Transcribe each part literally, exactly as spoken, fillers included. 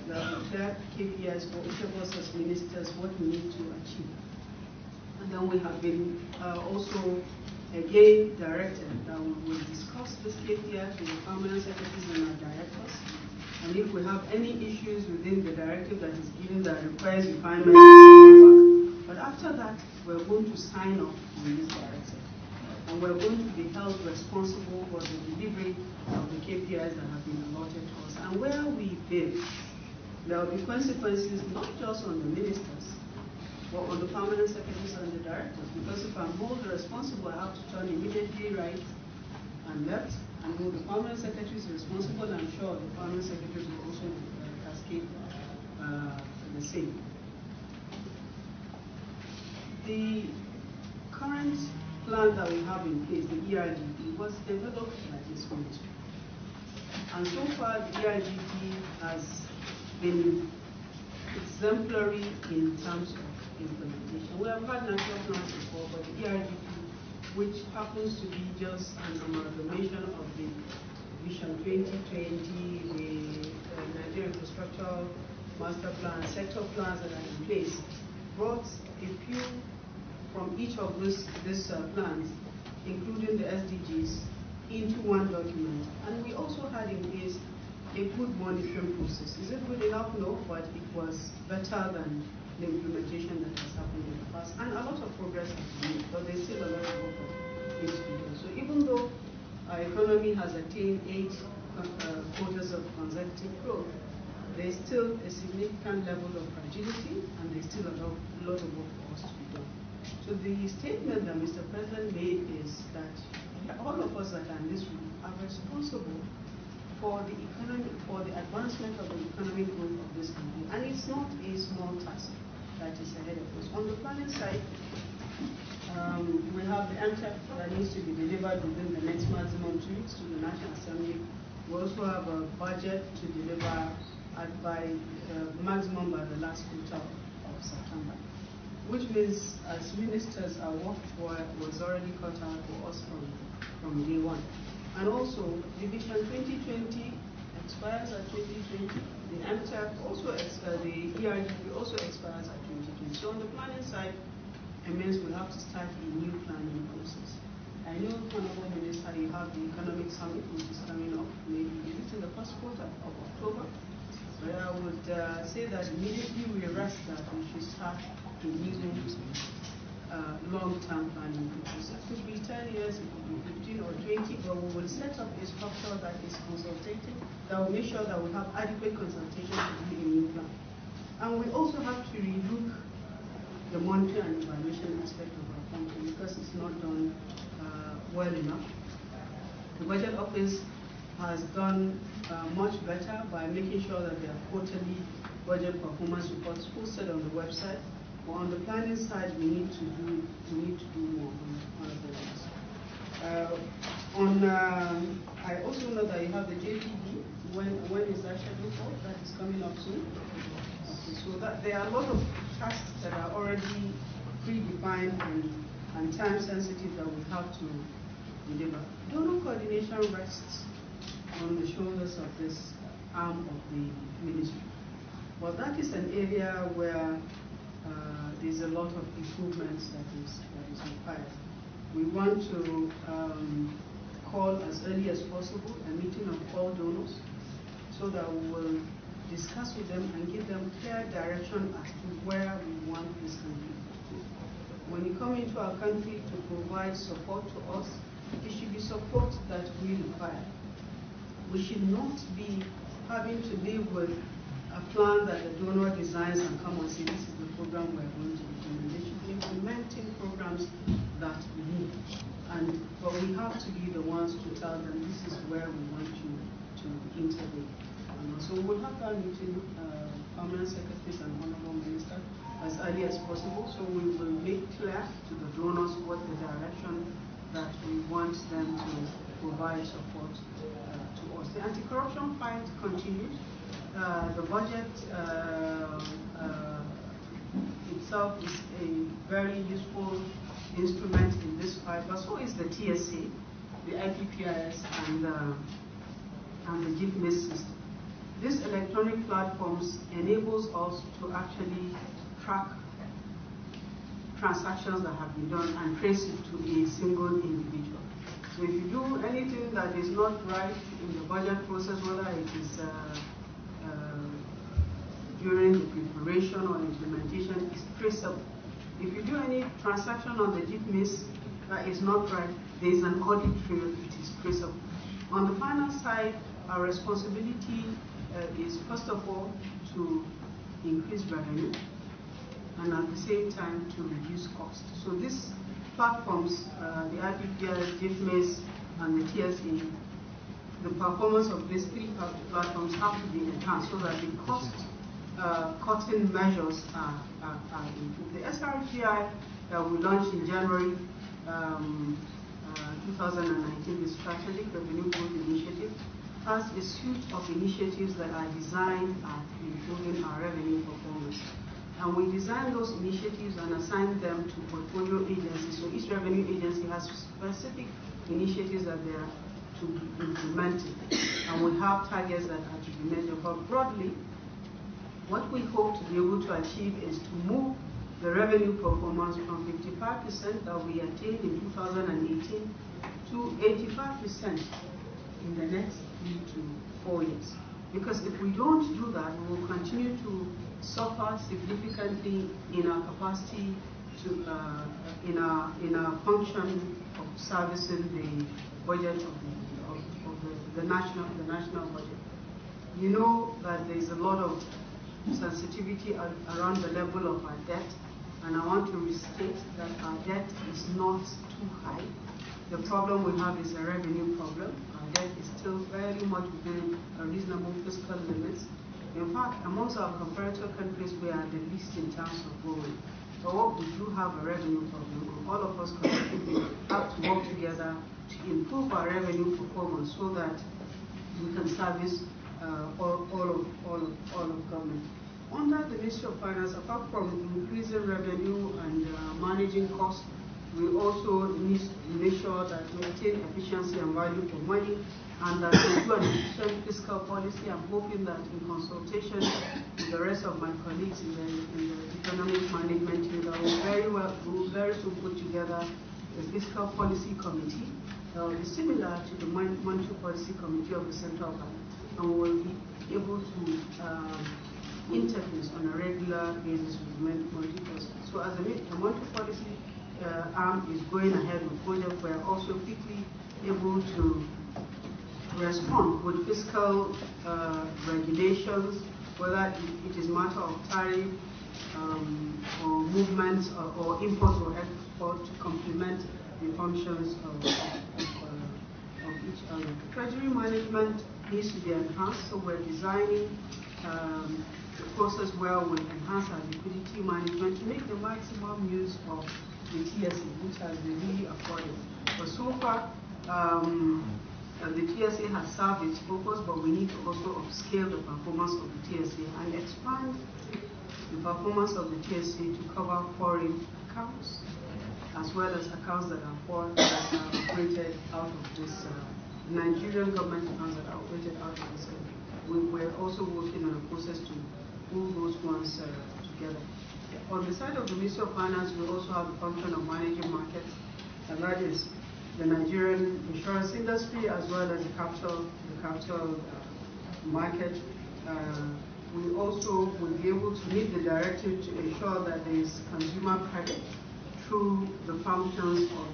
there will be clear K P Is for each of us as ministers, what we need to achieve. And then we have been uh, also again directed that we will discuss this K P Is with the permanent secretaries and our directors. And if we have any issues within the directive that is given that requires refinement, but after that, we're going to sign off on this directive. And we're going to be held responsible for the delivery of the K P Is that have been allotted to us. And where we fail, there will be consequences not just on the ministers, but on the permanent secretaries and the directors. Because if I'm held responsible, I have to turn immediately right and left. And though the permanent secretary is responsible, I'm sure the permanent secretaries will also uh, cascade uh, the same. The current plan that we have in place, the E I G P, was developed by this ministry. And so far, the E I G P has been exemplary in terms of implementation. We have had national plans before, but the E I G P, which happens to be just an amalgamation of the Vision twenty twenty, the uh, Nigerian Infrastructure Master Plan, sector plans that are in place, brought a few from each of these, these uh, plans, including the S D Gs, into one document. And we also had in place a good monitoring process. Is it good enough? No, but it was better than the implementation that has happened in the past. And a lot of progress has been made, but there's still a lot of work that needs to be done. So even though our economy has attained eight uh, quarters of consecutive growth, there's still a significant level of fragility, and there's still a lot, lot of work for us to be done. So the statement that Mister President made is that all of us that are in this room are responsible for the economy, for the advancement of the economic growth of this country. And it's not a small task that is ahead of us. On the planning side, um, we have the M T E P that needs to be delivered within the next maximum two weeks to the National Assembly. We also have a budget to deliver at by uh, maximum by the last quarter of September, which means as ministers, our work was already cut out for us from, from day one. And also, the Vision twenty twenty expires at twenty twenty. The M T E P also, uh, the E I G P also expires at twenty twenty. So on the planning side, it means we'll have to start a new planning process. I know, Honorable Minister, you have the economic summit, which is coming up. Maybe is it in the first quarter of October? But I would uh, say that immediately we rest that we should start a new uh, long-term planning process. It could be ten years, it could be fifteen or twenty, but we will set up a structure that is consultative, that will make sure that we have adequate consultation to do a new plan. And we also have to relook the monitoring and evaluation aspect of our country, because it's not done uh, well enough. The Budget Office has done uh, much better by making sure that their quarterly budget performance reports posted on the website. But on the planning side, we need to do we need to do more on, on the uh, on uh, I also know that you have the J P D. When when is that scheduled for? That is coming up soon. Okay, so that there are a lot of tasks that are already predefined and and time sensitive that we have to deliver. Donor coordination rests on the shoulders of this arm of the ministry. Well, that is an area where uh, there's a lot of improvements that is, that is required. We want to um, call as early as possible a meeting of all donors so that we will discuss with them and give them clear direction as to where we want this country to go. When you come into our country to provide support to us, it should be support that we require. We should not be having to live with a plan that the donor designs and come and say, this is the program we're going to be doing. They should be implementing programs that we need. And, but we have to be the ones to tell them, this is where we want you to intervene. And so we'll have that meeting, uh, permanent secretaries and honorable minister, as early as possible. So we will make clear to the donors what the direction that we want them to provide support uh, to us. The anti-corruption fight continues. Uh, the budget uh, uh, itself is a very useful instrument in this fight, but so is the T S A, the I P P I S, and, uh, and the G I F M I S system. these electronic platforms enables us to actually track transactions that have been done and trace it to a single individual. So if you do anything that is not right in the budget process, whether it is uh, uh, during the preparation or implementation, it's traceable. If you do any transaction on the G I P M I S that is not right, there is an audit trail, it is traceable. On the final side, our responsibility uh, is first of all to increase revenue and at the same time to reduce cost. So these platforms, uh, the I P P S, G I P M I S, and the T S A, the performance of these three platforms have to be enhanced so that the cost uh, cutting measures are, are, are improved. The S R P I that we launched in January um, uh, two thousand nineteen, the Strategic Revenue Growth Initiative, has a suite of initiatives that are designed at improving our revenue performance. And we design those initiatives and assign them to portfolio agencies. So each revenue agency has specific initiatives that they are to be implemented. And we have targets that are to be measured. But broadly, what we hope to be able to achieve is to move the revenue performance from fifty-five percent that we attained in two thousand eighteen to eighty-five percent in the next three to four years. Because if we don't do that, we will continue to suffer significantly in our capacity to, uh, in our in our function of servicing the budget of the, of, of the, the national the national budget. You know that there is a lot of sensitivity around the level of our debt, and I want to restate that our debt is not too high. The problem we have is a revenue problem. Our debt is still very much within a reasonable fiscal limits. In fact, amongst our comparator countries, we are the least in terms of borrowing. But what we do have a revenue problem, and all of us collectively have to work together to improve our revenue performance so that we can service uh, all, all, of, all, of, all of government. Under the Ministry of Finance, apart from increasing revenue and uh, managing costs, we also need to make sure that we maintain efficiency and value for money, and that we do an efficient fiscal policy. I'm hoping that in consultation with the rest of my colleagues in the, in the economic management team, that will very well, will very soon put together a fiscal policy committee that will be similar to the monetary policy committee of the central bank, and we will be able to um, interface on a regular basis with monetary policy. So as a, a monetary policy uh, arm is going ahead with projects, we are also quickly able to respond with fiscal uh, regulations, whether it is matter of tariff um, or movements or, or import or export, to complement the functions of, of, uh, of each other. Treasury management needs to be enhanced, so we're designing um, the process where we enhance our liquidity management to make the maximum use of the T S A, which has been really affordable. But so far, um, Uh, the T S A has served its purpose, but we need to also upscale the performance of the T S A and expand the performance of the T S A to cover foreign accounts, as well as accounts that are foreign, that are operated out of this uh, Nigerian government accounts that are operated out of this country. We were also working on a process to pull those ones uh, together. On the side of the Ministry of Finance, we also have the function of managing markets, and that is the Nigerian insurance industry, as well as the capital, the capital uh, market. Uh, we also will be able to meet the directive to ensure that there is consumer credit through the functions of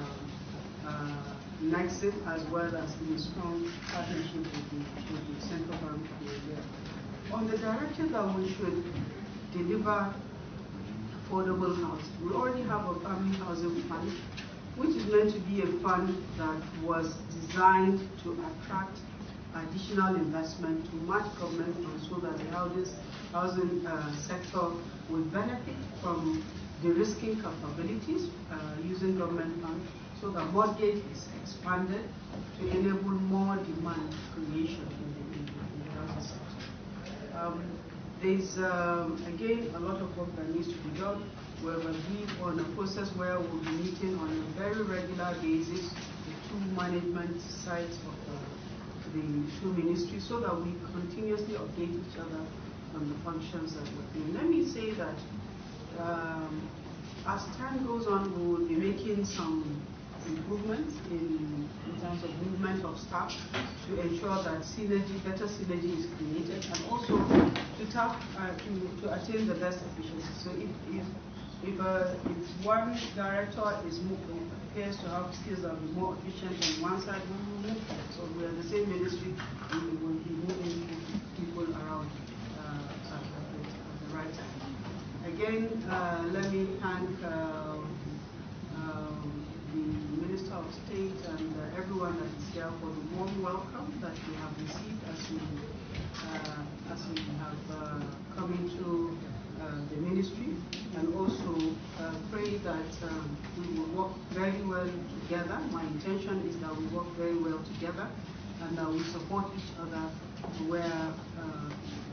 uh, uh, Nexim, as well as in a strong partnership with the, with the Central Bank of Nigeria. On the directive that we should deliver affordable housing, we already have a family housing fund, which is meant to be a fund that was designed to attract additional investment to match government funds so that the housing, housing uh, sector will benefit from de-risking capabilities uh, using government funds, so that mortgage is expanded to enable more demand creation in the, in the, in the housing sector. Um, there's, um, again, a lot of work that needs to be done. We've agreed on a process where we'll be meeting on a very regular basis the two management sides of the, the two ministries so that we continuously update each other on the functions that we're doing. Let me say that um, as time goes on, we will be making some improvements in, in terms of movement of staff to ensure that synergy, better synergy is created, and also to tap uh, to, to attain the best efficiency. So if if if, uh, if one director is more, appears to have skills that will be more efficient on one side, we will move that. So we are the same ministry, we will be moving people around uh, at, at, the, at the right time. Again, uh, let me thank uh, um, the Minister of State and uh, everyone that is here for the warm welcome that we have received as we, uh, as we have uh, come into uh, the ministry, and also uh, pray that um, we will work very well together. My intention is that we work very well together and that we support each other where uh,